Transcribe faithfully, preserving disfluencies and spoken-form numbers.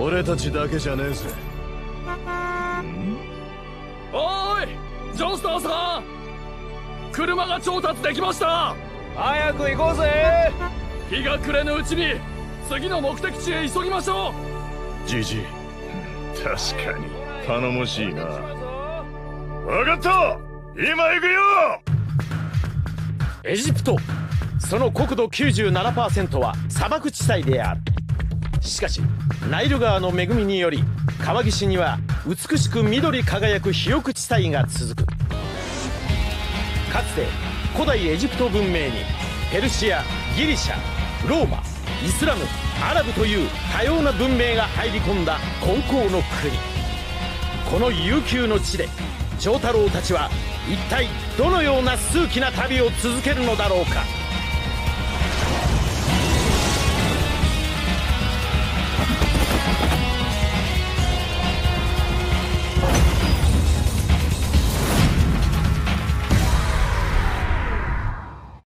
俺たちだけじゃねえぜ。 おーいジョンスターさん、車が調達できました。 早く行こうぜ。 日が暮れぬうちに次の目的地へ急ぎましょう。じじい、確かに頼もしいな。分かった、今行くよ。 エジプト、その国土 きゅうじゅうななパーセント は砂漠地帯である。しかしナイル川の恵みにより川岸には美しく緑輝く肥沃地帯が続く。かつて古代エジプト文明にペルシア、ギリシャ、ローマ、イスラム、アラブという多様な文明が入り込んだ金鉱の国。この悠久の地で長太郎たちは一体どのような数奇な旅を続けるのだろうか。